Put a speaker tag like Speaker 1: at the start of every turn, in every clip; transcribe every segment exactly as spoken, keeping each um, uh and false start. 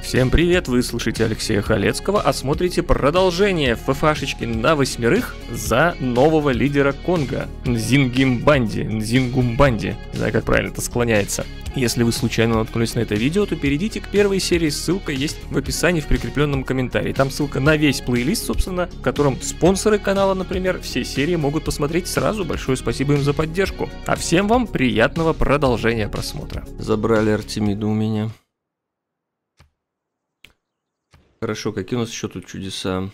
Speaker 1: Всем привет, вы слушаете Алексея Халецкого, а смотрите продолжение ФФАшечки на восьмерых за нового лидера Конго, Нзингимбанди, Нзингумбанди, не знаю, как правильно это склоняется. Если вы случайно наткнулись на это видео, то перейдите к первой серии, ссылка есть в описании в прикрепленном комментарии. Там ссылка на весь плейлист, собственно, в котором спонсоры канала, например, все серии могут посмотреть сразу. Большое спасибо им за поддержку. А всем вам приятного продолжения просмотра.
Speaker 2: Забрали Артемиду у меня. Хорошо, какие у нас еще тут чудеса?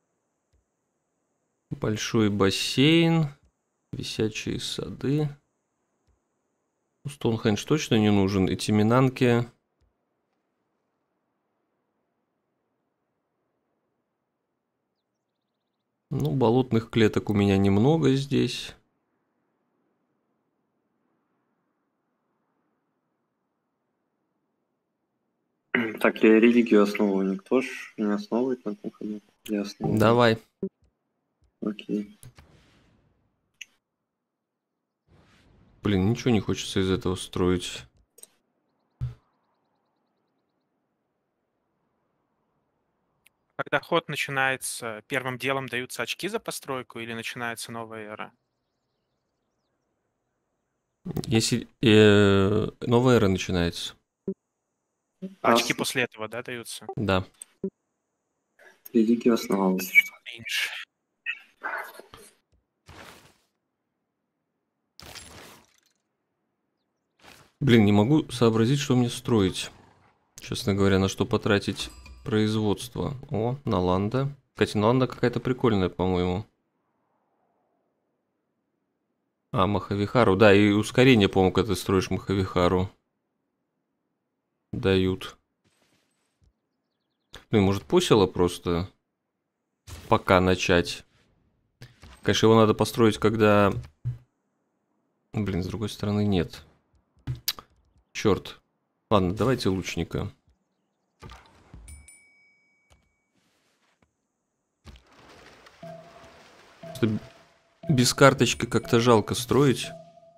Speaker 2: Большой бассейн, висячие сады. Стоунхендж точно не нужен. Эти минанки. Ну, болотных клеток у меня немного здесь.
Speaker 3: Так, я религию основываю, никто ж не основывает на том ходу. Я основываю.
Speaker 2: Давай.
Speaker 3: Окей.
Speaker 2: Блин, ничего не хочется из этого строить.
Speaker 4: Когда ход начинается, первым делом даются очки за постройку или начинается новая эра?
Speaker 2: Если э, новая эра начинается.
Speaker 3: А
Speaker 4: Очки
Speaker 3: с-
Speaker 4: после этого, да, даются?
Speaker 2: Да.
Speaker 3: Религию основал, если что.
Speaker 4: Меньше.
Speaker 2: Блин, не могу сообразить, что мне строить. Честно говоря, на что потратить производство. О, Наланда. Кстати, Наланда какая-то прикольная, по-моему. А, Махавихару. Да, и ускорение, по-моему, когда ты строишь Махавихару. Дают. Блин, может посела просто пока начать. Конечно, его надо построить, когда... Блин, с другой стороны нет. Черт. Ладно, давайте лучника. Просто без карточки как-то жалко строить.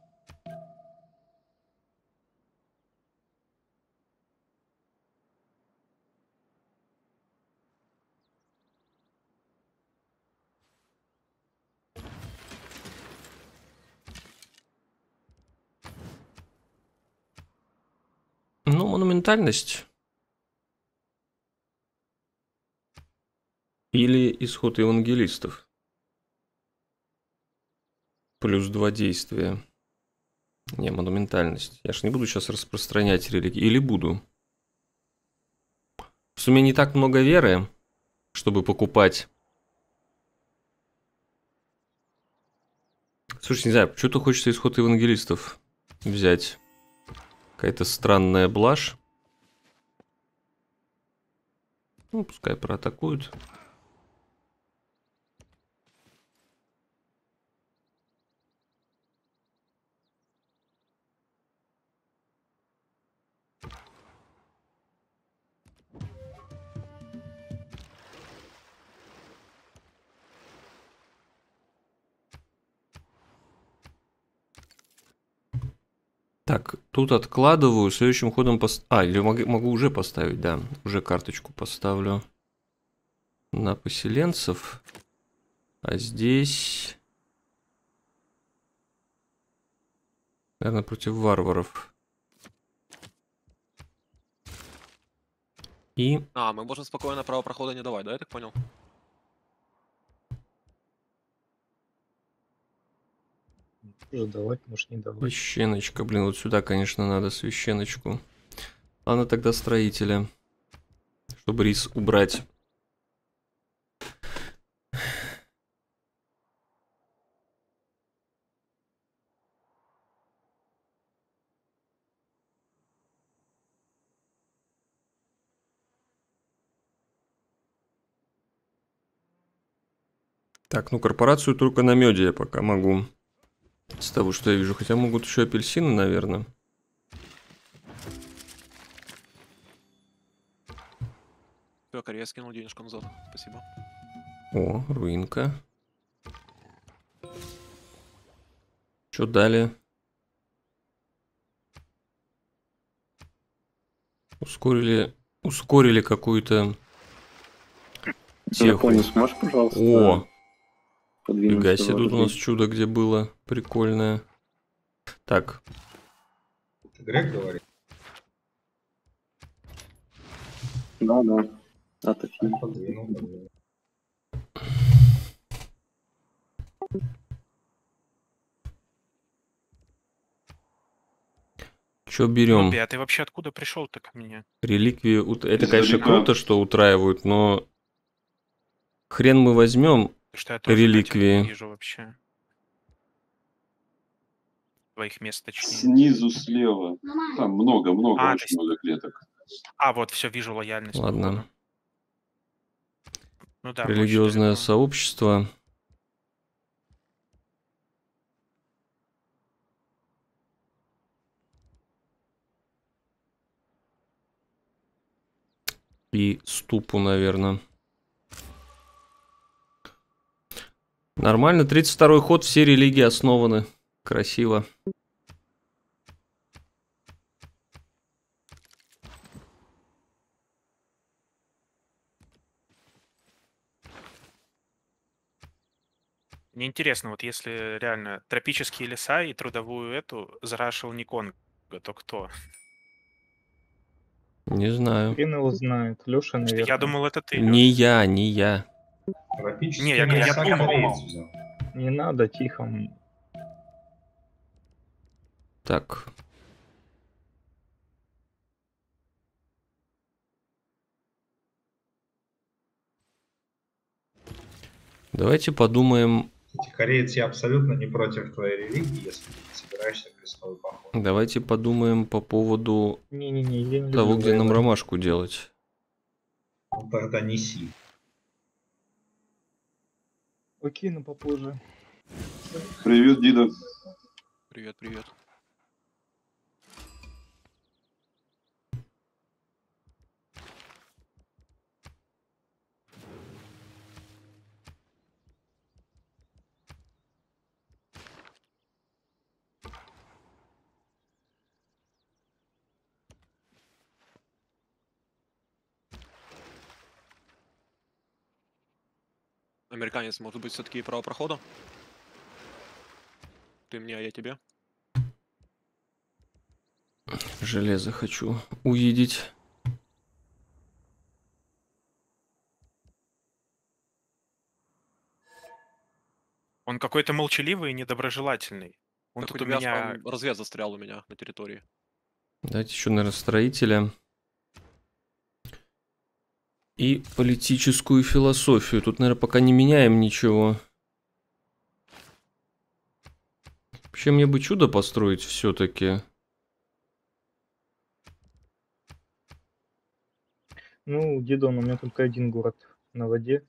Speaker 2: Ну, монументальность. Или исход евангелистов. Плюс два действия. Не, монументальность. Я ж не буду сейчас распространять религии. Или буду. В сумме не так много веры, чтобы покупать. Слушай, не знаю, что-то хочется исход евангелистов взять. Какая-то странная блажь. Ну, пускай проатакуют. Так, тут откладываю, следующим ходом пост... А, или могу, могу уже поставить, да. Уже карточку поставлю на поселенцев. А здесь... Наверное, против варваров. И...
Speaker 5: А, мы можем спокойно право прохода не давать, да, я так понял?
Speaker 6: Может давать, может не давать.
Speaker 2: Священочка, блин, вот сюда, конечно, надо священочку. Ладно, тогда строителя. Чтобы рис убрать. Так, ну корпорацию только на меде я пока могу. С того, что я вижу. Хотя могут еще апельсины, наверное.
Speaker 5: Все, Корея скинул денежку назад. Спасибо.
Speaker 2: О, руинка. Что дали? Ускорили ускорили какую-то теху.
Speaker 3: Телефон, сможешь, пожалуйста,
Speaker 2: О,
Speaker 3: подвинуть
Speaker 2: фига
Speaker 3: его
Speaker 2: себе, тут у нас
Speaker 3: развить?
Speaker 2: чудо где было. Прикольное. Так,
Speaker 6: Это Грег говорит?
Speaker 3: Да, да. А, так
Speaker 6: Я подвинул, подвинул.
Speaker 2: что
Speaker 4: Ну,
Speaker 2: берем?
Speaker 4: Беа, ты вообще откуда пришел-то ко мне?
Speaker 2: Реликвии. ут- Это,
Speaker 7: Из
Speaker 2: конечно,
Speaker 7: далека.
Speaker 2: круто, что утраивают, но хрен мы возьмем
Speaker 4: Потому что я тоже на тебя не
Speaker 2: реликвии.
Speaker 4: вижу вообще. Твоих мест точнее.
Speaker 7: Снизу слева. Там много-много,
Speaker 4: А, то
Speaker 7: очень
Speaker 4: есть-
Speaker 7: много клеток.
Speaker 4: А, вот, все, вижу лояльность.
Speaker 2: Ладно.
Speaker 4: походу. Ну да,
Speaker 2: Религиозное
Speaker 4: мощь
Speaker 2: сообщество. И ступу, наверное. Нормально. тридцать второй ход. Все религии основаны. Красиво.
Speaker 4: Мне интересно, вот если реально тропические леса и трудовую эту зарашил не Конго, то кто?
Speaker 2: Не знаю.
Speaker 6: Хрен его знает. Леша,
Speaker 4: Потому что
Speaker 6: наверное.
Speaker 4: я думал, это ты,
Speaker 2: Не
Speaker 4: Лёш.
Speaker 2: я, не я.
Speaker 6: Тропический
Speaker 4: Не, я говорю, я
Speaker 6: леса
Speaker 4: думал.
Speaker 6: кореец взял. Не надо, тихо. м.
Speaker 2: Так. Давайте подумаем.
Speaker 6: Кстати, кореец, я абсолютно не против твоей религии, если ты не собираешься в крестовый поход.
Speaker 2: Давайте подумаем по поводу
Speaker 6: Не-не-не, я не
Speaker 2: того,
Speaker 6: люблю
Speaker 2: где нам
Speaker 6: воевать.
Speaker 2: ромашку делать.
Speaker 6: Ну, тогда неси. Окей, ну попозже.
Speaker 7: Привет, Дида.
Speaker 5: Привет, привет. Американец, может быть, все-таки право прохода? Ты мне, а я тебе.
Speaker 2: Железо хочу увидеть.
Speaker 4: Он какой-то молчаливый и недоброжелательный. Он
Speaker 5: Так у
Speaker 4: тут у
Speaker 5: тебя
Speaker 4: меня...
Speaker 5: там развед застрял у меня на территории.
Speaker 2: Давайте еще, наверное, строителя. И политическую философию. Тут, наверное, пока не меняем ничего. Вообще, мне бы чудо построить все-таки.
Speaker 6: Ну, Дидон, у меня только один город на воде.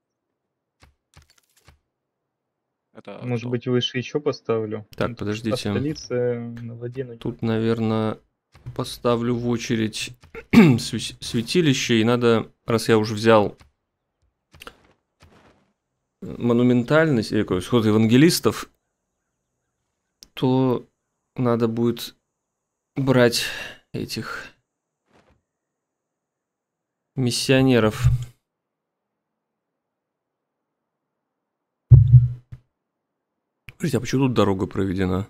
Speaker 5: Это
Speaker 6: Может
Speaker 5: что?
Speaker 6: быть, выше еще поставлю.
Speaker 2: Так,
Speaker 6: Ну,
Speaker 2: подождите.
Speaker 6: А столица на воде, но
Speaker 2: Тут, наверное, поставлю в очередь сви- святилище. И надо, раз я уже взял монументальность, или какой сход евангелистов, то надо будет брать этих миссионеров. Смотрите, а почему тут дорога проведена?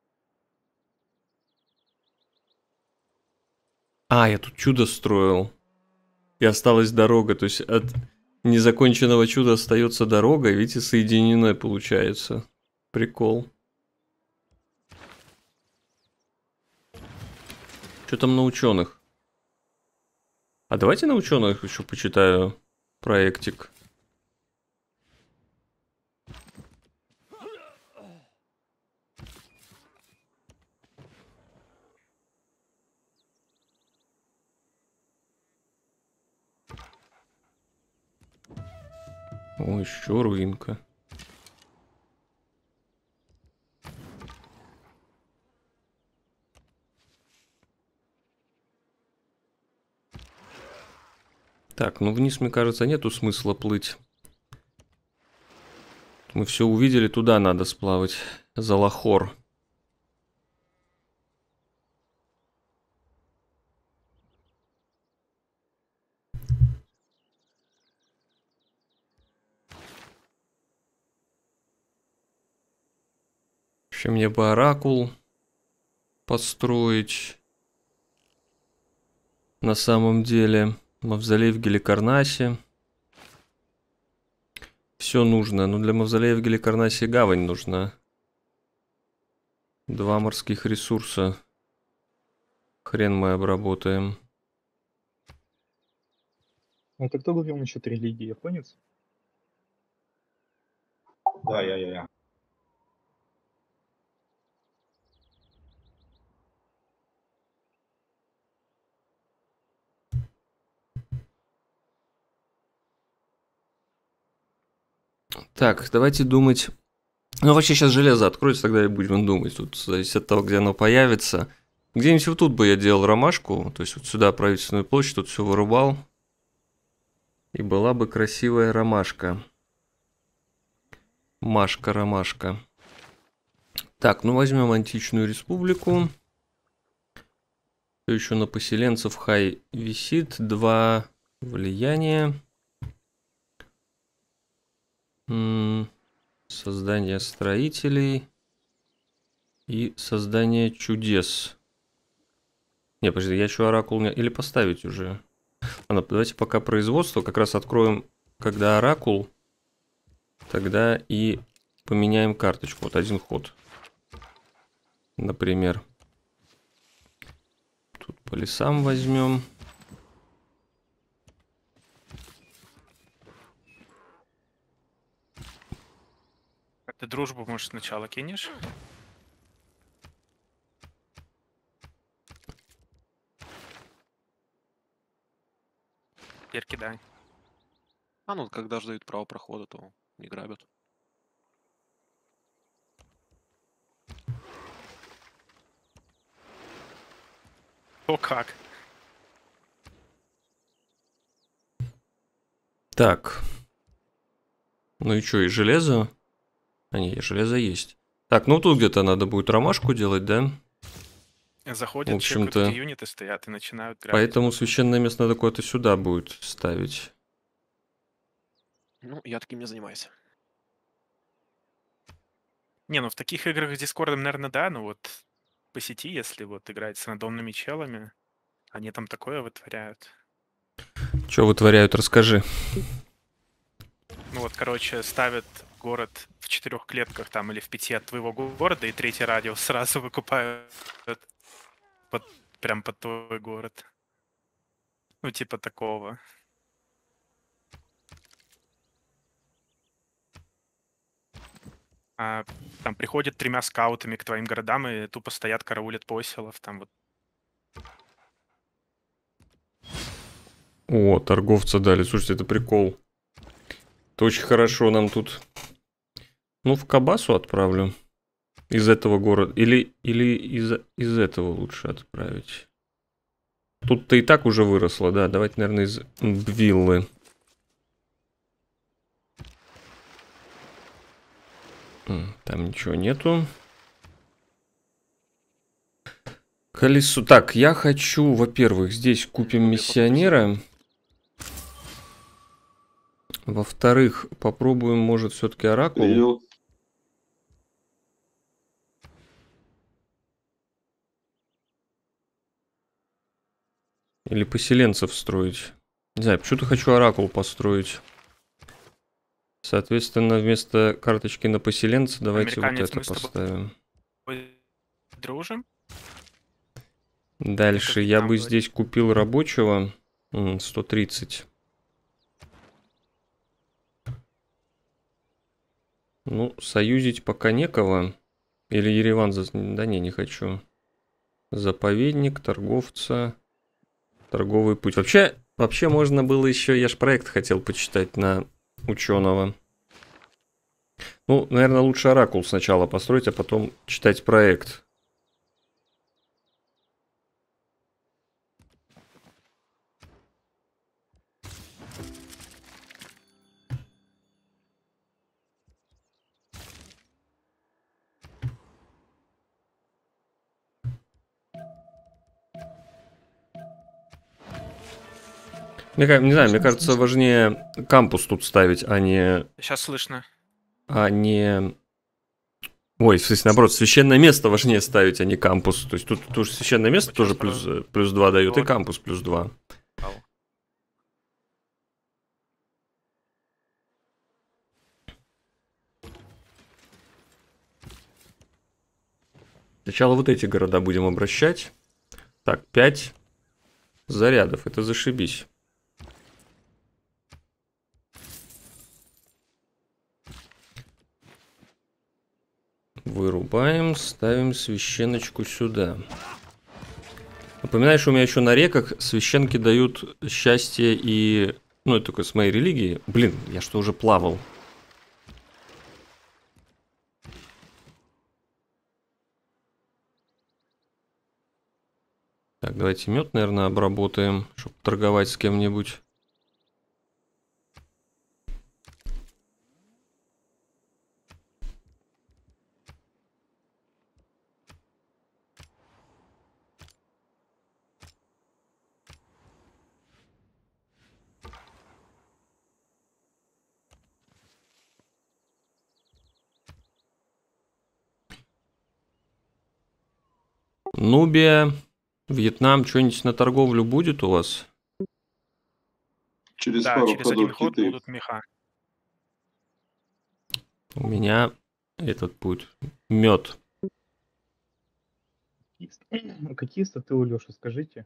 Speaker 2: А, я тут чудо строил. И осталась дорога. То есть от незаконченного чуда остается дорога. И видите, соединенная получается. Прикол. Что там на ученых? А давайте на ученых еще почитаю проектик. О, еще руинка. Так, ну вниз, мне кажется, нету смысла плыть. Мы все увидели, туда надо сплавать. За Лахор. Вообще мне бы оракул построить. На самом деле, мавзолей в Геликарнасе. Все нужно, но для мавзолея в Геликарнасе гавань нужна. Два морских ресурса. Хрен мы обработаем.
Speaker 8: А это кто говорил насчет религии, японец?
Speaker 6: Да, я, я, я.
Speaker 2: Так, давайте думать. Ну, вообще сейчас железо откроется, тогда и будем думать. Тут зависит от того, где оно появится. Где-нибудь вот тут бы я делал ромашку. То есть вот сюда правительственную площадь, тут все вырубал. И была бы красивая ромашка. Машка-ромашка. Так, ну возьмем античную республику. Все еще на поселенцев хай висит. Два влияния. Создание строителей и создание чудес. Не, подожди, я еще оракул не... Или поставить уже? Ладно, давайте пока производство как раз откроем, когда оракул. Тогда и поменяем карточку. Вот один ход. Например. Тут по лесам возьмем.
Speaker 4: Ты дружбу, может, сначала кинешь? Теперь кидай.
Speaker 5: А ну, когда же дают право прохода, то не грабят.
Speaker 4: О, как?
Speaker 2: Так. Ну и что, и железо? А не, железо есть. Так, ну тут где-то надо будет ромашку делать, да?
Speaker 4: Заходят,
Speaker 2: В общем-то,
Speaker 4: чекают, юниты стоят и начинают грабить.
Speaker 2: Поэтому священное место надо куда-то сюда будет ставить.
Speaker 5: Ну, я таким не занимаюсь.
Speaker 4: Не, ну в таких играх с Дискордом, наверное, да, но вот по сети, если вот играть с рандомными челами, они там такое вытворяют.
Speaker 2: Что вытворяют, расскажи.
Speaker 4: Ну вот, короче, ставят город в четырех клетках там или в пяти от твоего города, и третий радиус сразу выкупают под, прям под твой город. Ну, типа такого. А, там приходят тремя скаутами к твоим городам и тупо стоят, караулят поселов, там вот.
Speaker 2: О, торговца дали. Слушайте, это прикол. Это очень хорошо нам тут. Ну, в Кабасу отправлю. Из этого города. Или, или из, из этого лучше отправить. Тут-то и так уже выросло, да. Давайте, наверное, из Бвиллы. Там ничего нету. Колесо. Так, я хочу, во-первых, здесь купим миссионера. Во-вторых, попробуем, может, все-таки оракул.
Speaker 7: Принял.
Speaker 2: Или поселенцев строить. Не знаю, почему-то хочу оракул построить. Соответственно, вместо карточки на поселенца давайте
Speaker 4: Американец,
Speaker 2: вот
Speaker 4: мы
Speaker 2: это
Speaker 4: с тобой
Speaker 2: поставим.
Speaker 4: Дружим?
Speaker 2: Дальше
Speaker 4: Это
Speaker 2: я
Speaker 4: Вьетнам
Speaker 2: бы
Speaker 4: говорит.
Speaker 2: здесь купил рабочего. М, сто тридцать. Ну, союзить пока некого. Или Ереван... За... Да не, не хочу. Заповедник, торговца. Торговый путь. Вообще, вообще можно было еще... Я ж проект хотел почитать на ученого. Ну, наверное, лучше оракул сначала построить, а потом читать проект. Мне, ка- не знаю, мне кажется, важнее кампус тут ставить, а не,
Speaker 4: Сейчас слышно.
Speaker 2: а не Ой, в смысле, наоборот, священное место важнее ставить, а не кампус. То есть тут тоже священное место тоже плюс, плюс два дают, и кампус плюс два. Сначала вот эти города будем обращать. Так, пять зарядов, это зашибись. Вырубаем, ставим священочку сюда. Напоминаю, что у меня еще на реках священки дают счастье и... Ну, это только с моей религии. Блин, я что, уже плавал? Так, давайте мед, наверное, обработаем, чтобы торговать с кем-нибудь. Нубия, Вьетнам, что-нибудь на торговлю будет у вас?
Speaker 7: Через
Speaker 4: Да,
Speaker 7: пару
Speaker 4: через один
Speaker 7: ходов
Speaker 4: ход
Speaker 7: киты.
Speaker 4: будут меха.
Speaker 2: У меня этот будет мед.
Speaker 8: Какие статы у Лёши, скажите?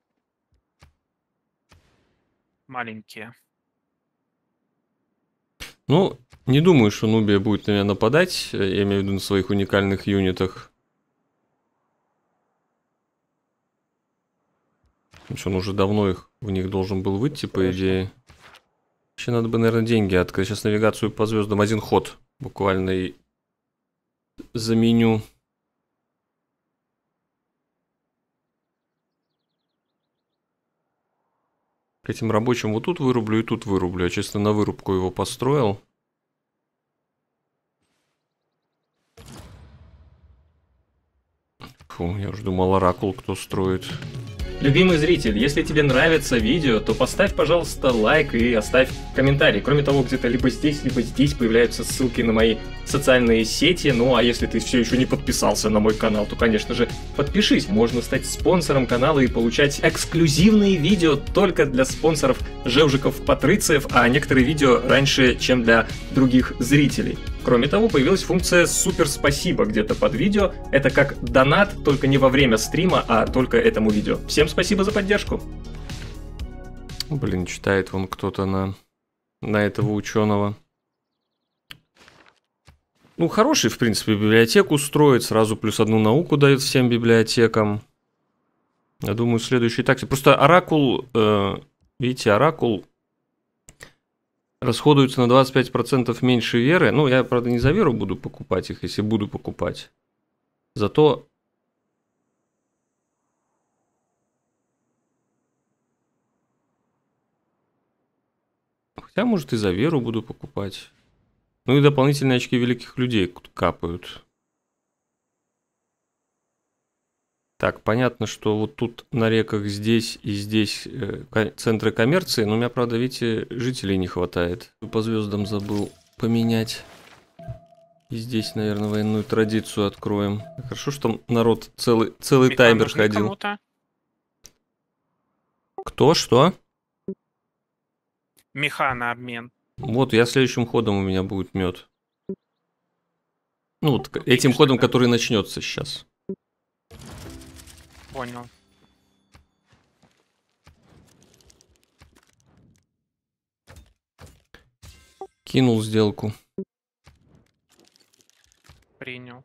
Speaker 4: Маленькие.
Speaker 2: Ну, не думаю, что Нубия будет на меня нападать, я имею в виду на своих уникальных юнитах. Он уже давно их, в них должен был выйти, по
Speaker 8: Хорошо.
Speaker 2: идее. Еще надо бы, наверное, деньги открыть. Сейчас навигацию по звездам один ход буквально и заменю. К этим рабочим вот тут вырублю и тут вырублю. Я, честно, на вырубку его построил. Фу, я уже думал, оракул кто строит.
Speaker 1: Любимый зритель, если тебе нравится видео, то поставь, пожалуйста, лайк и оставь комментарий. Кроме того, где-то либо здесь, либо здесь появляются ссылки на мои социальные сети. Ну а если ты все еще не подписался на мой канал, то, конечно же, подпишись. Можно стать спонсором канала и получать эксклюзивные видео только для спонсоров Жевжиков-Патрициев, а некоторые видео раньше, чем для других зрителей. Кроме того, появилась функция «Супер спасибо» где-то под видео. Это как донат, только не во время стрима, а только этому видео. Всем спасибо за поддержку.
Speaker 2: Блин, читает вон кто-то на, на этого ученого. Ну, хороший, в принципе, библиотеку строит, сразу плюс одну науку дает всем библиотекам. Я думаю, следующий такси. Просто оракул, э, видите, оракул расходуется на двадцать пять процентов меньше веры. Ну, я, правда, не за веру буду покупать их, если буду покупать. Зато... Хотя, может, и за веру буду покупать. Ну и дополнительные очки великих людей капают. Так, понятно, что вот тут на реках здесь и здесь э, центры коммерции, но у меня, правда, видите, жителей не хватает. По звездам забыл поменять. И здесь, наверное, военную традицию откроем. Хорошо, что народ целый, целый
Speaker 4: Меха
Speaker 2: таймер
Speaker 4: нужны
Speaker 2: ходил.
Speaker 4: кому-то?
Speaker 2: Кто, что?
Speaker 4: Меха на обмен.
Speaker 2: Вот, я следующим ходом у меня будет мед. Ну, вот к- этим
Speaker 4: Видишь,
Speaker 2: ходом,
Speaker 4: тогда.
Speaker 2: который начнется сейчас.
Speaker 4: Понял.
Speaker 2: Кинул сделку.
Speaker 4: Принял.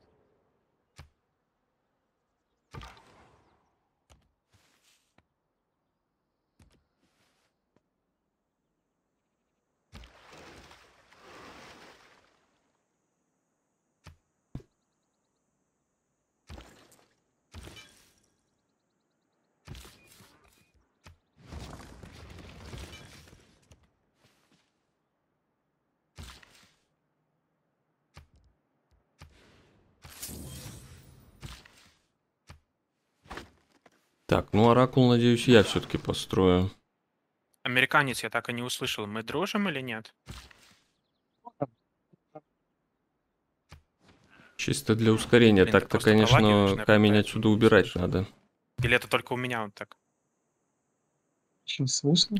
Speaker 2: Так, ну оракул, надеюсь, я все-таки построю.
Speaker 4: Американец я так и не услышал. Мы дружим или нет?
Speaker 2: Чисто для ускорения.
Speaker 4: Блин, ты
Speaker 2: Так-то,
Speaker 4: просто пролагиваешь,
Speaker 2: конечно,
Speaker 4: наверное,
Speaker 2: камень
Speaker 4: поэтому
Speaker 2: отсюда
Speaker 4: не
Speaker 2: убирать
Speaker 4: слышно.
Speaker 2: надо.
Speaker 4: Или это только у меня он так?
Speaker 8: Очень слышно?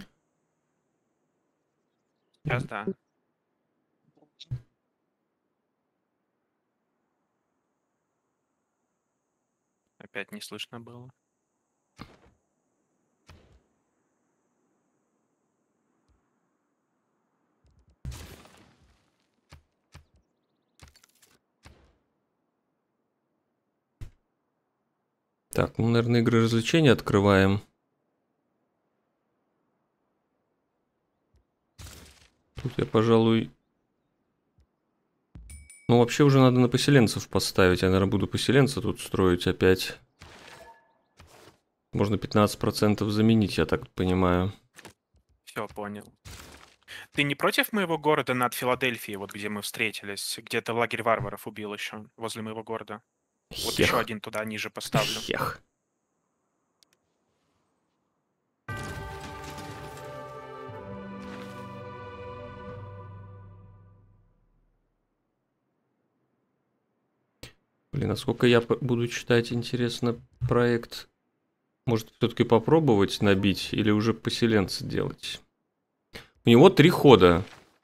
Speaker 4: Сейчас да. Опять не слышно было.
Speaker 2: Так, ну, наверное, игры развлечения открываем. Тут я, пожалуй... Ну, вообще уже надо на поселенцев поставить. Я, наверное, буду поселенца тут строить опять. Можно пятнадцать процентов заменить, я так понимаю.
Speaker 4: Все, понял. Ты не против моего города над Филадельфией, вот где мы встретились? Где-то лагерь варваров убил еще, возле моего города. Вот еще
Speaker 2: Хех.
Speaker 4: один туда ниже поставлю.
Speaker 2: Хех. Блин, а сколько я п- буду читать, интересно, проект? Может, все-таки попробовать набить или уже поселенца делать? У него три хода.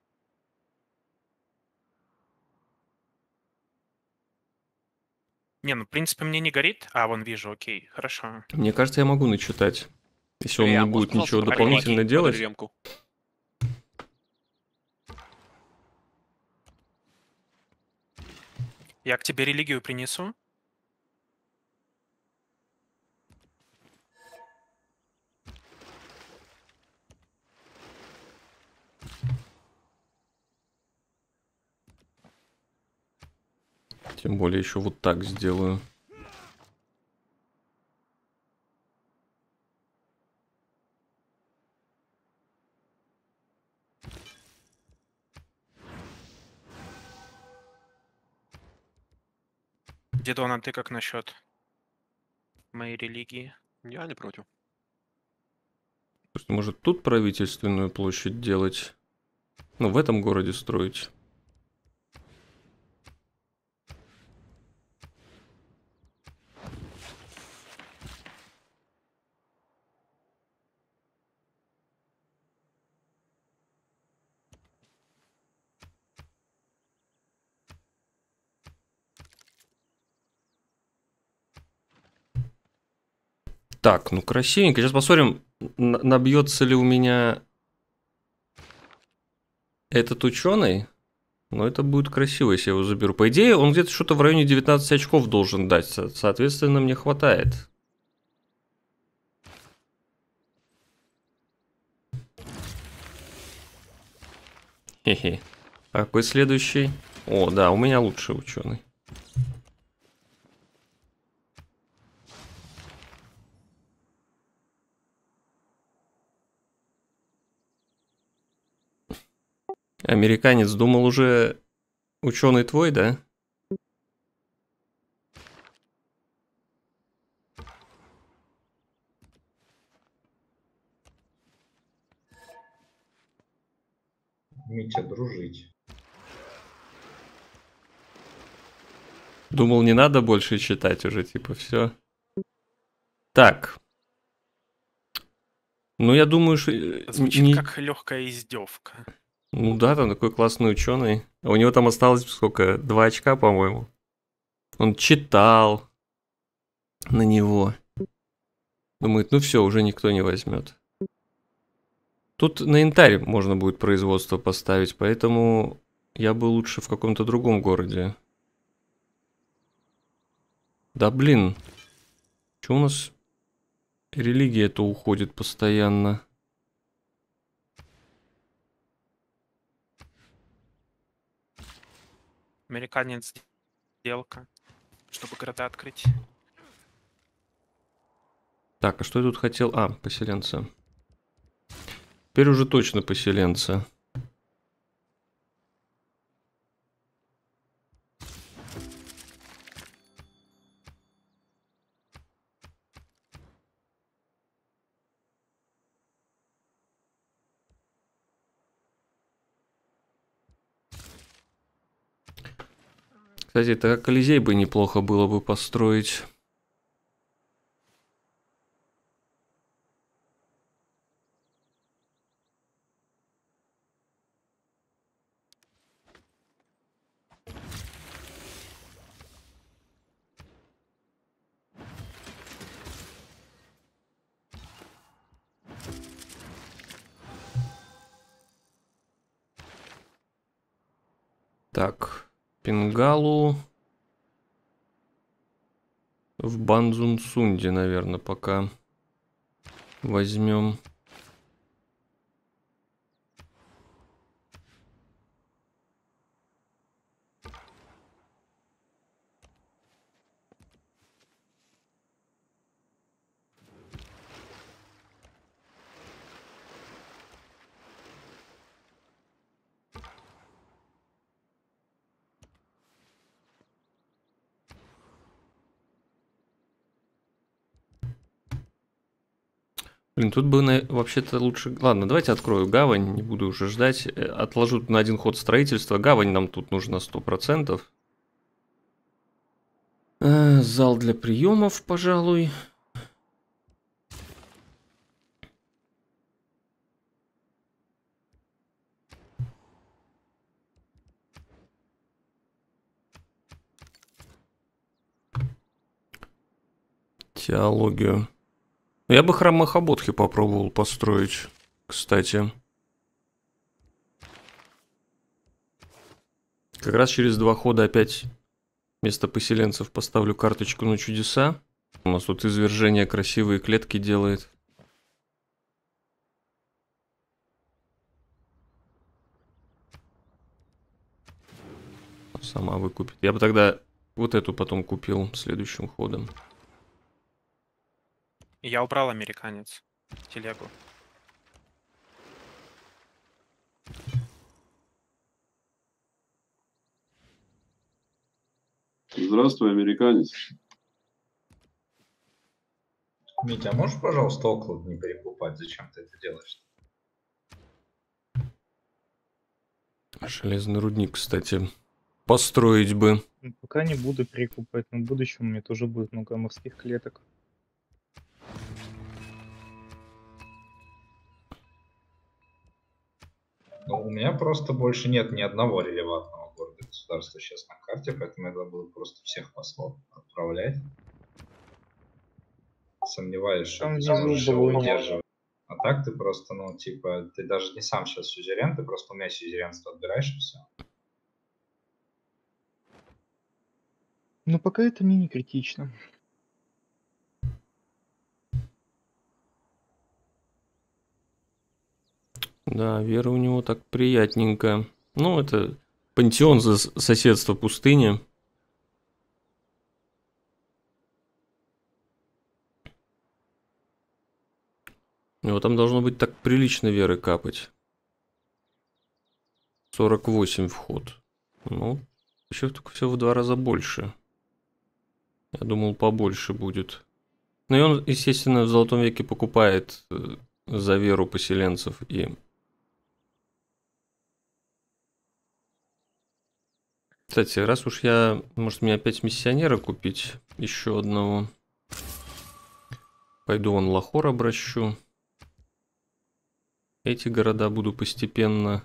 Speaker 4: Не, ну, в принципе, мне не горит. А, вон вижу, окей, хорошо.
Speaker 2: Мне кажется, я могу начитать. Если он
Speaker 5: Илья,
Speaker 2: не
Speaker 5: а можешь,
Speaker 2: будет
Speaker 5: пожалуйста,
Speaker 2: ничего
Speaker 5: по
Speaker 2: дополнительно
Speaker 5: религии
Speaker 2: делать.
Speaker 5: подари ремку?
Speaker 4: Я к тебе религию принесу.
Speaker 2: Тем более еще вот так сделаю.
Speaker 4: Дедона, ты как насчет моей религии?
Speaker 5: Я не против.
Speaker 2: Слушайте, может тут правительственную площадь делать? Ну, в этом городе строить. Так, ну красивенько. Сейчас посмотрим, н- набьется ли у меня этот ученый. Но это будет красиво, если я его заберу. По идее, он где-то что-то в районе девятнадцати очков должен дать. Со- Соответственно, мне хватает. Хе-хе. А какой следующий? О, да, у меня лучший ученый. Американец думал уже ученый твой, да?
Speaker 6: Митя, дружить.
Speaker 2: Думал, не надо больше читать уже, типа, все. Так. Ну, я думаю, что... э,
Speaker 4: Звучит
Speaker 2: не-
Speaker 4: как легкая издевка.
Speaker 2: Ну да, там такой классный ученый. А у него там осталось сколько? Два очка, по-моему. Он читал на него. Думает, ну все, уже никто не возьмет. Тут на янтарь можно будет производство поставить, поэтому я бы лучше в каком-то другом городе. Да блин. Че у нас религия-то уходит постоянно?
Speaker 4: Американец сделка, чтобы города открыть.
Speaker 2: Так, а что я тут хотел? А, поселенца. Теперь уже точно поселенца. Кстати, это Колизей бы неплохо было бы построить. Так, Пингалу в Банзунсунде, наверное, пока возьмем. Блин, тут бы на... вообще-то лучше... Ладно, давайте открою гавань, не буду уже ждать. Э, Отложу на один ход строительства. Гавань нам тут нужна сто процентов. Э, Зал для приемов, пожалуй. Теологию. Я бы храм Махабодхи попробовал построить, кстати. Как раз через два хода опять вместо поселенцев поставлю карточку на чудеса. У нас тут извержение красивые клетки делает. Сама выкупит. Я бы тогда вот эту потом купил следующим ходом.
Speaker 4: Я убрал американец. Телегу.
Speaker 7: Здравствуй, американец.
Speaker 6: Митя, а можешь, пожалуйста, Оклад не перекупать? Зачем ты это делаешь?
Speaker 2: Железный рудник, кстати, построить бы.
Speaker 8: Ну, пока не буду перекупать, но в будущем у меня тоже будет много морских клеток.
Speaker 6: Ну, у меня просто больше нет ни одного релевантного города государства сейчас на карте, поэтому я буду просто всех послов отправлять. Сомневаюсь, что
Speaker 8: Там
Speaker 6: ты
Speaker 8: внизу
Speaker 6: сможешь его
Speaker 8: было-
Speaker 6: удерживать. А так ты просто, ну, типа, ты даже не сам сейчас сюзерен, ты просто у меня сюзеренство отбираешь и все.
Speaker 8: Но пока это мне не критично.
Speaker 2: Да, вера у него так приятненько. Ну, это пантеон за с- соседство пустыни. У него там должно быть так прилично веры капать. сорок восемь вход. Ну, еще только все в два раза больше. Я думал, побольше будет. Ну и он, естественно, в Золотом веке покупает э, за веру поселенцев и... Кстати, раз уж я... Может, мне опять миссионера купить? Еще одного. Пойду вон Лахор обращу. Эти города буду постепенно...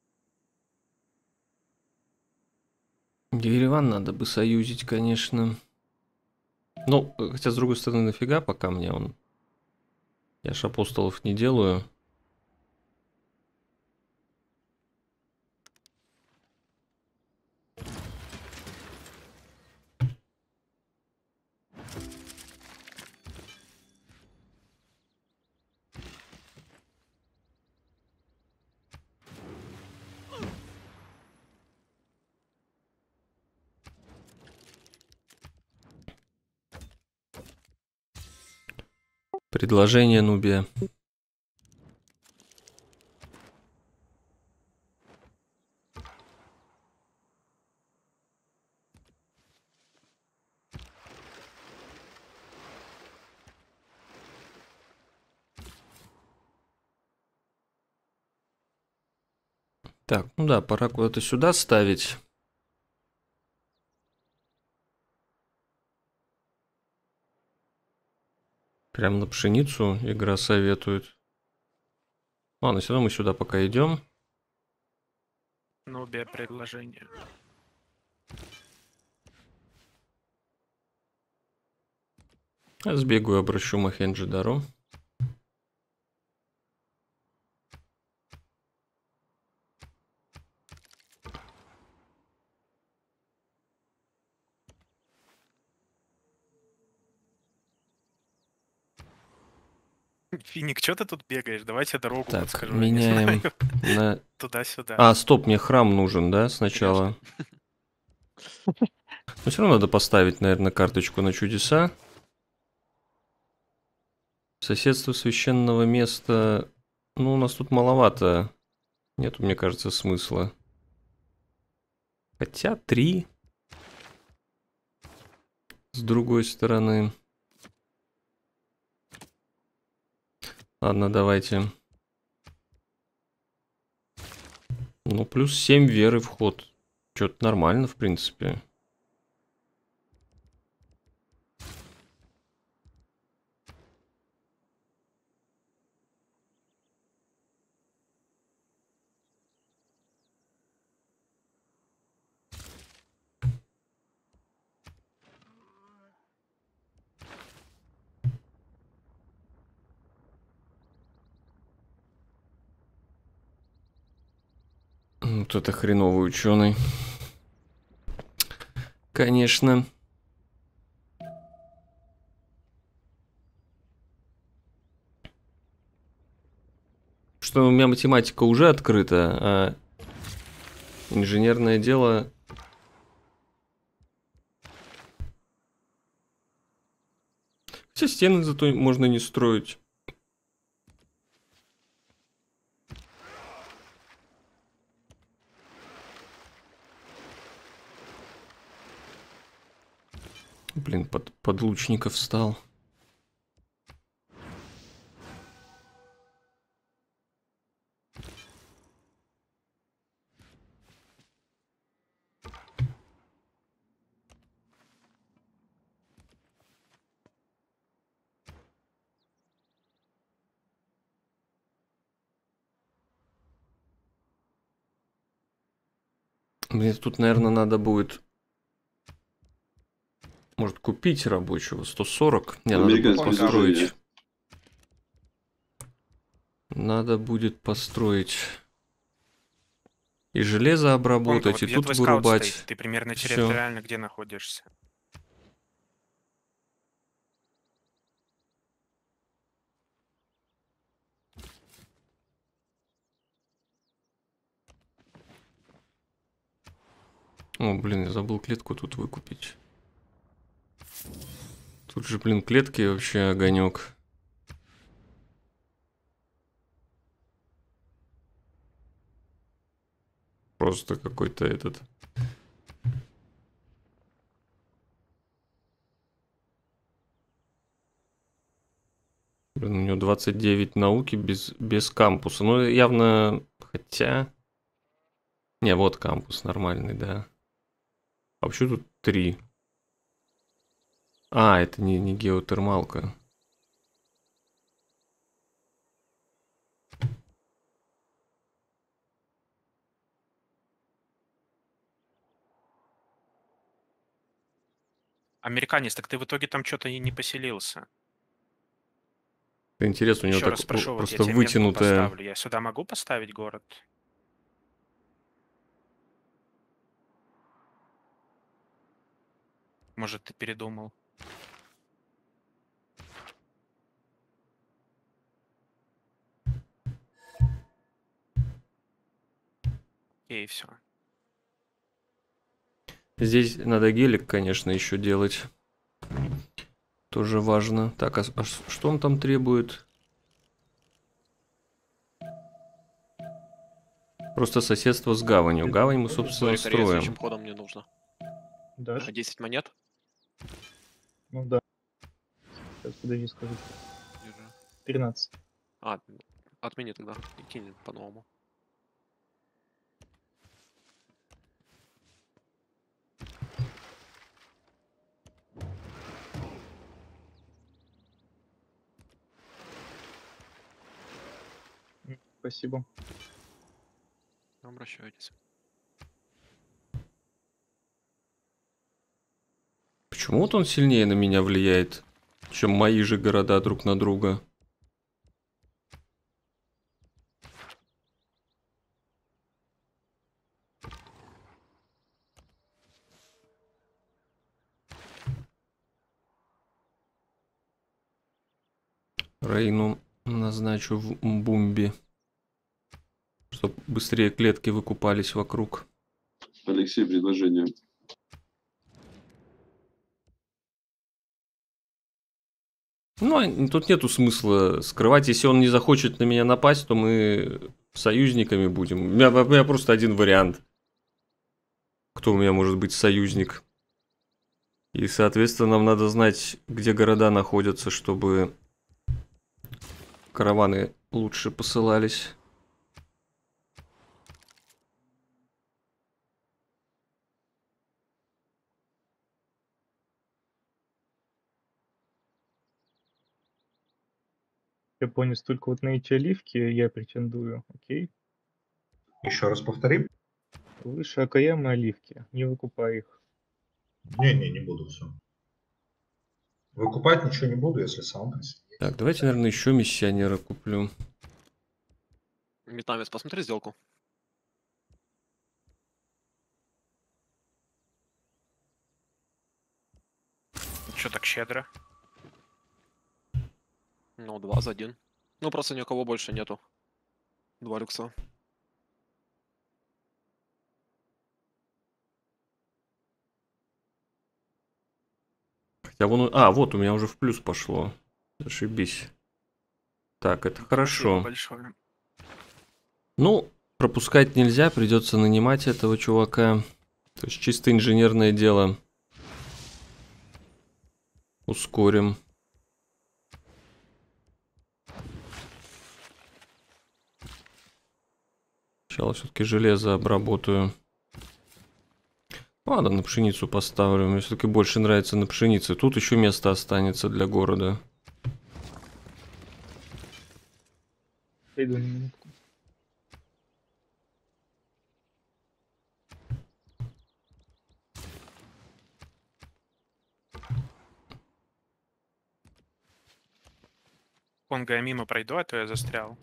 Speaker 2: Ереван надо бы союзить, конечно. Ну, хотя, с другой стороны, нафига пока мне он... Я ж апостолов не делаю. Предложение Нубия. Так, ну да, пора куда-то сюда ставить. Прям на пшеницу игра советует. Ладно, все равно мы сюда пока идем.
Speaker 4: Нубия предложение.
Speaker 2: Я сбегаю, обращу Махенджидару.
Speaker 4: Финик, что ты тут бегаешь? Давайте дорогу
Speaker 2: Так,
Speaker 4: подскажу. я не
Speaker 2: меняем
Speaker 4: знаю.
Speaker 2: на...
Speaker 4: Туда-сюда.
Speaker 2: А, стоп, мне храм нужен, да, сначала? Но все равно надо поставить, наверное, карточку на чудеса. Соседство священного места... Ну, у нас тут маловато. Нету, мне кажется, смысла. Хотя три. С другой стороны. Ладно, давайте. Ну, плюс семь веры в ход. Что-то нормально, в принципе. Вот это хреновый ученый. Конечно. Что у меня математика уже открыта, а инженерное дело... Все стены зато можно не строить. Блин, под, под лучников встал. Мне тут, наверное, надо будет... Может, купить рабочего сто сорок? Не, надо будет
Speaker 7: Американское
Speaker 2: построить.
Speaker 7: движение.
Speaker 2: Надо будет построить. И железо
Speaker 4: Конго,
Speaker 2: обработать,
Speaker 4: вот
Speaker 2: и
Speaker 4: где
Speaker 2: тут
Speaker 4: твой скаут
Speaker 2: вырубать.
Speaker 4: стоит? Ты примерно
Speaker 2: Всё.
Speaker 4: территориально где находишься?
Speaker 2: О, блин, я забыл клетку тут выкупить. Тут же, блин, клетки вообще огонек. Просто какой-то этот... Блин, у него двадцать девять науки без, без кампуса. Ну, явно... Хотя... Не, вот кампус нормальный, да. А почему тут три? А, это не, не геотермалка.
Speaker 4: Американец, так ты в итоге там что-то и не поселился.
Speaker 2: Это интересно, у него
Speaker 4: Еще
Speaker 2: так
Speaker 4: раз прошу, вот я
Speaker 2: просто
Speaker 4: тебе метку
Speaker 2: вытянутая...
Speaker 4: поставлю. Я сюда могу поставить город? Может, ты передумал? Окей, все.
Speaker 2: Здесь надо гелик, конечно, еще делать. Тоже важно. Так, а, а что он там требует? Просто соседство с гаванью. Гавань мы, собственно,
Speaker 5: Сори, Корея,
Speaker 2: строим.
Speaker 5: следующим ходом мне нужно.
Speaker 8: Дашь?
Speaker 5: А, десять монет?
Speaker 8: Ну да. Сейчас, подожди, скажу.
Speaker 5: Держи.
Speaker 8: тринадцать.
Speaker 5: А, отмени тогда. И кинь по-новому.
Speaker 8: Спасибо.
Speaker 5: Обращайтесь.
Speaker 2: Почему вот он сильнее на меня влияет, чем мои же города друг на друга? Рейну назначу в Мбумби, чтобы быстрее клетки выкупались вокруг.
Speaker 7: Алексей, предложение.
Speaker 2: Ну, а тут нету смысла скрывать. Если он не захочет на меня напасть, то мы союзниками будем. У меня, у меня просто один вариант. Кто у меня может быть союзник? И, соответственно, нам надо знать, где города находятся, чтобы караваны лучше посылались.
Speaker 8: Японец, только вот на эти оливки я претендую, окей?
Speaker 6: Еще раз повтори.
Speaker 8: Выше Акаяма оливки, не выкупай их.
Speaker 6: Не-не, не буду все. Выкупать ничего не буду, если сам присоединюсь.
Speaker 2: Так, давайте, наверное, еще миссионера куплю.
Speaker 5: Вьетнамец, посмотри сделку.
Speaker 4: Что так щедро?
Speaker 5: Ну, два за один. Ну, просто ни у кого больше нету. Два люкса.
Speaker 2: Хотя вон... А, вот, у меня уже в плюс пошло. Зашибись. Так, это хорошо.
Speaker 4: Большое.
Speaker 2: Ну, пропускать нельзя, придется нанимать этого чувака. То есть чисто инженерное дело. Ускорим. Сначала все-таки железо обработаю. Ладно, на пшеницу поставлю. Мне все-таки больше нравится на пшенице. Тут еще место останется для города.
Speaker 8: Пойду на минутку.
Speaker 4: Конго я мимо пройду, а то я застрял.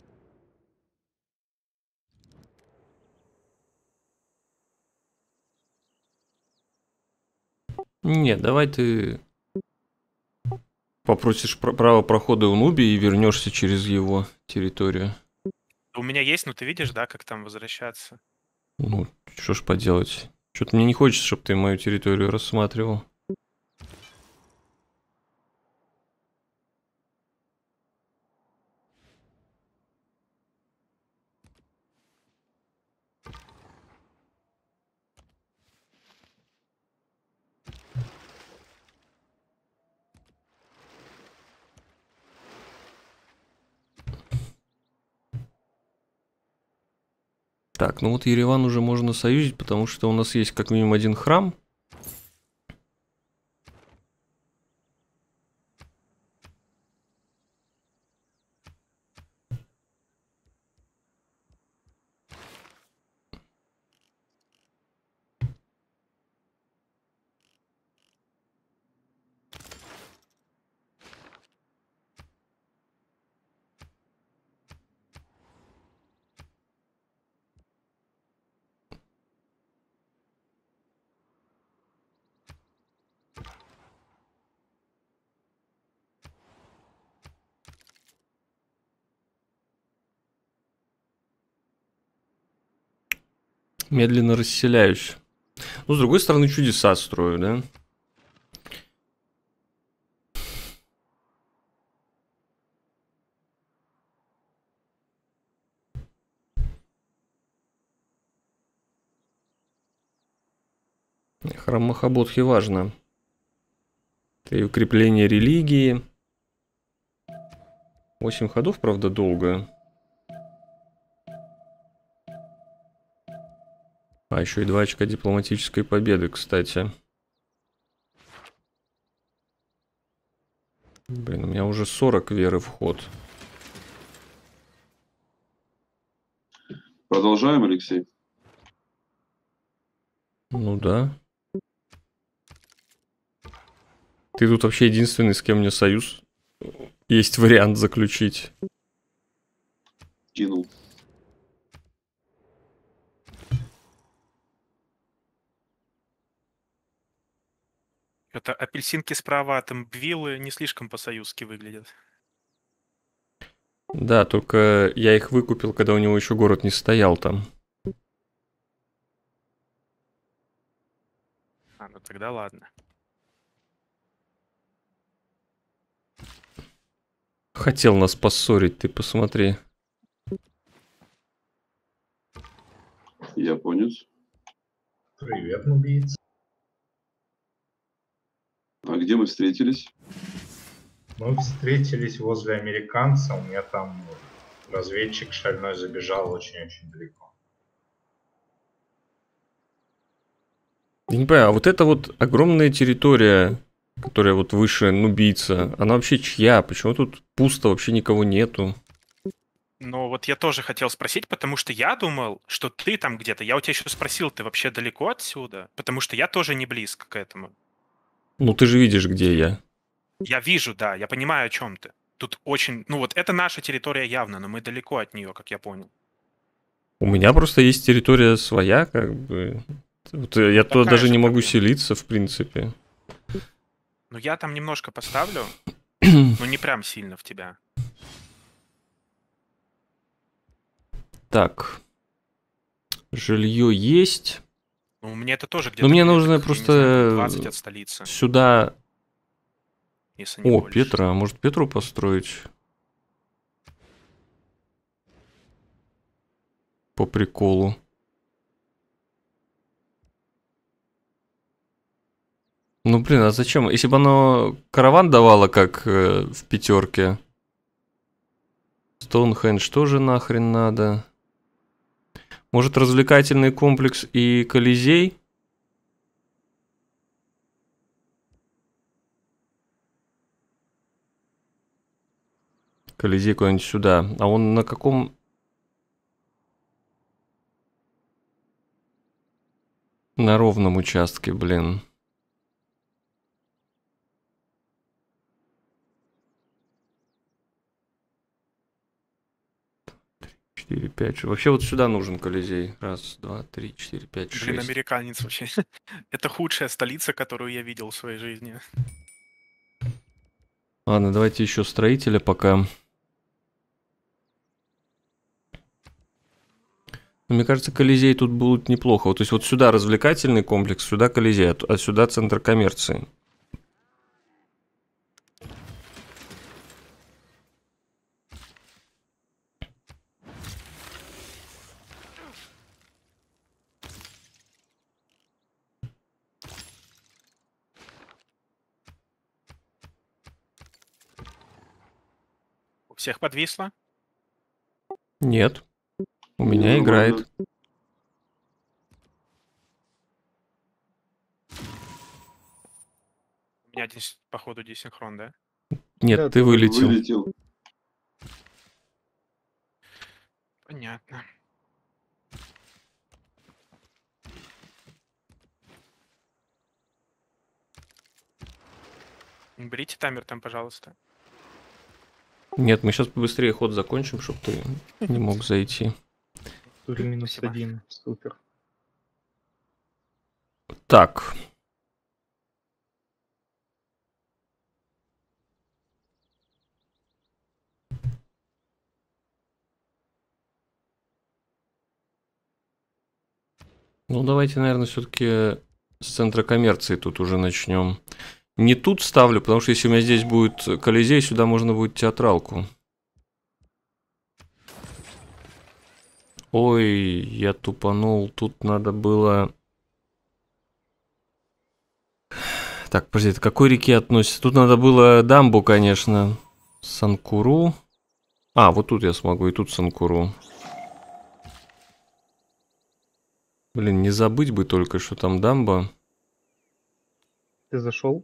Speaker 2: Нет, давай ты попросишь про- право прохода у Нуби и вернешься через его территорию.
Speaker 4: У меня есть, но ты видишь, да, как там возвращаться?
Speaker 2: Ну, что ж поделать. Что-то мне не хочется, чтобы ты мою территорию рассматривал. Так, ну вот Ереван уже можно союзить, потому что у нас есть как минимум один храм. Медленно расселяюсь. Ну, с другой стороны, чудеса строю, да? Храм Махабодхи важно. Это и укрепление религии. Восемь ходов, правда, долго. А, еще и два очка дипломатической победы, кстати. Блин, у меня уже сорок веры в ход.
Speaker 7: Продолжаем, Алексей?
Speaker 2: Ну да. Ты тут вообще единственный, с кем мне союз. Есть вариант заключить.
Speaker 7: Кинул.
Speaker 4: Это апельсинки справа от имбвиллы не слишком по-союзски выглядят.
Speaker 2: Да, только я их выкупил, когда у него еще город не стоял там.
Speaker 4: А, ну тогда ладно.
Speaker 2: Хотел нас поссорить, ты посмотри.
Speaker 7: Японец.
Speaker 6: Привет, убийца.
Speaker 7: А где мы встретились?
Speaker 6: Мы встретились возле американца, у меня там разведчик шальной забежал очень-очень далеко.
Speaker 2: Я не понимаю, а вот эта вот огромная территория, которая вот выше Нубийца, она вообще чья? Почему тут пусто, вообще никого нету?
Speaker 4: Но вот я тоже хотел спросить, потому что я думал, что ты там где-то. Я у тебя еще спросил, ты вообще далеко отсюда? Потому что я тоже не близко к этому.
Speaker 2: Ну ты же видишь, где я.
Speaker 4: Я вижу, да, я понимаю, о чем ты. Тут очень... Ну вот это наша территория явно, но мы далеко от нее, как я понял.
Speaker 2: У меня просто есть территория своя, как бы. Вот я туда
Speaker 4: Такая
Speaker 2: даже
Speaker 4: же
Speaker 2: не могу
Speaker 4: проблема.
Speaker 2: селиться, в принципе.
Speaker 4: Ну я там немножко поставлю, но не прям сильно в тебя.
Speaker 2: Так. Жилье есть.
Speaker 4: Ну, мне это тоже где-то...
Speaker 2: Но мне
Speaker 4: клеток,
Speaker 2: нужно
Speaker 4: я не
Speaker 2: просто
Speaker 4: знаю, двадцать от столицы,
Speaker 2: сюда...
Speaker 4: если не
Speaker 2: О,
Speaker 4: больше.
Speaker 2: Петра. Может, Петру построить? По приколу. Ну, блин, а зачем? Если бы оно караван давало, как э, в пятерке. Стоунхендж тоже нахрен надо. Может, развлекательный комплекс и Колизей? Колизей куда-нибудь сюда. А он на каком... На ровном участке, блин. четыре, пять. Вообще вот сюда нужен Колизей. Раз, два, три, четыре, пять,
Speaker 4: Блин,
Speaker 2: шесть.
Speaker 4: американец вообще. Это худшая столица, которую я видел в своей жизни.
Speaker 2: Ладно, давайте еще строителя пока. Но мне кажется, Колизей тут будет неплохо. Вот, то есть вот сюда развлекательный комплекс, сюда Колизей, а сюда центр коммерции.
Speaker 4: У всех подвисло?
Speaker 2: Нет. У меня
Speaker 7: Нормально.
Speaker 2: играет.
Speaker 4: У меня здесь, походу, десинхрон, да?
Speaker 2: Нет,
Speaker 8: Да,
Speaker 2: ты
Speaker 8: ты
Speaker 2: вылетел.
Speaker 7: Вылетел.
Speaker 4: Понятно. Берите таймер там, пожалуйста.
Speaker 2: Нет, мы сейчас побыстрее ход закончим, чтобы ты не мог зайти.
Speaker 8: Туре минус
Speaker 4: Спасибо.
Speaker 8: один. Супер.
Speaker 2: Так. Ну, давайте, наверное, все-таки с центра коммерции тут уже начнем. Не тут ставлю, потому что если у меня здесь будет Колизей, сюда можно будет театралку. Ой, я тупанул. Тут надо было... Так, подожди, это к какой реке относится? Тут надо было дамбу, конечно. Санкуру. А, вот тут я смогу, и тут Санкуру. Блин, не забыть бы только, что там дамба.
Speaker 8: Ты зашел?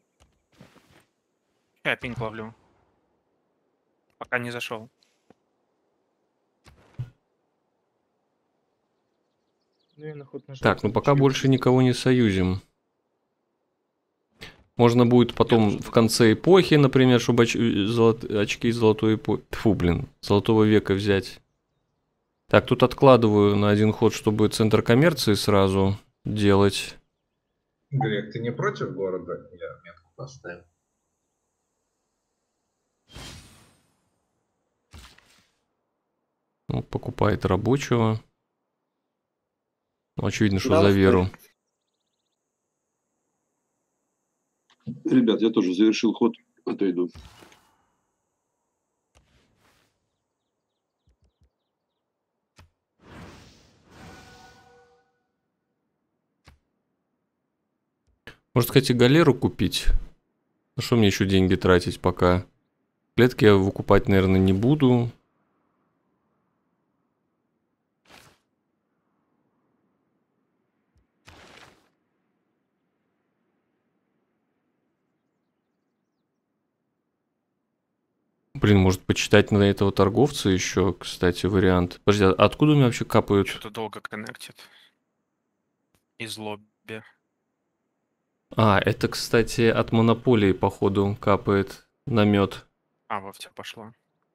Speaker 4: Я пинг ловлю. Пока не зашел.
Speaker 8: Ну, я на ход нажал,
Speaker 2: Так, ну пока
Speaker 8: получилось.
Speaker 2: больше никого не союзим. Можно будет потом в конце эпохи, например, чтобы оч- золот- очки золотой эпохи... Фу, блин, золотого века взять. Так, тут откладываю на один ход, чтобы центр коммерции сразу делать.
Speaker 6: Грек, ты не против города? Я метку поставил.
Speaker 2: Ну, покупает рабочего. Ну, очевидно, что
Speaker 3: Да,
Speaker 2: за
Speaker 3: в
Speaker 2: веру.
Speaker 7: Ребят, я тоже завершил ход, отойду.
Speaker 2: Может, кстати, галеру купить? На что мне еще деньги тратить пока? Клетки я выкупать, наверное, не буду. Блин, может почитать на этого торговца еще, кстати, вариант. Подожди, а откуда у меня вообще капают?
Speaker 4: Что-то долго коннектит. Из лобби.
Speaker 2: А, это, кстати, от монополии, походу, капает на мед.
Speaker 4: А, во тебя пошло.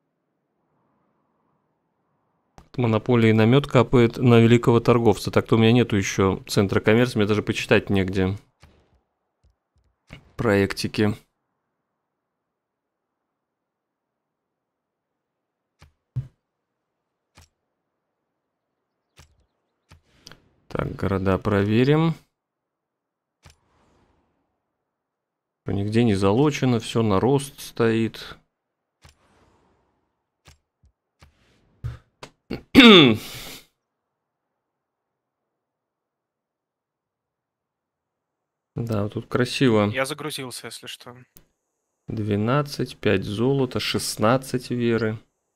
Speaker 2: От монополии на мед капает на великого торговца. Так-то у меня нету еще центра коммерции, мне даже почитать негде. Проектики. Так, города проверим. Нигде не залочено, все на рост стоит. Да, тут красиво.
Speaker 4: Я загрузился, если что.
Speaker 2: двенадцать, пять золота, шестнадцать веры.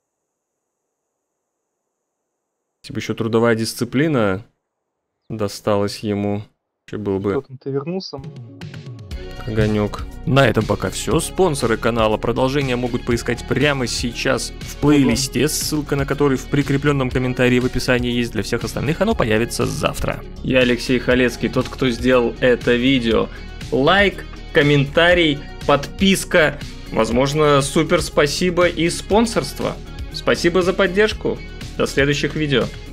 Speaker 2: Типа еще трудовая дисциплина досталась ему. Еще был бы
Speaker 8: Кто там, ты вернулся?
Speaker 2: огонек.
Speaker 1: На этом пока все. Спонсоры канала продолжение могут поискать прямо сейчас в плейлисте, ссылка на который в прикрепленном комментарии в описании есть. Для всех остальных оно появится завтра. Я Алексей Халецкий, тот, кто сделал это видео. Лайк, комментарий, подписка, возможно, супер спасибо и спонсорство. Спасибо за поддержку. До следующих видео.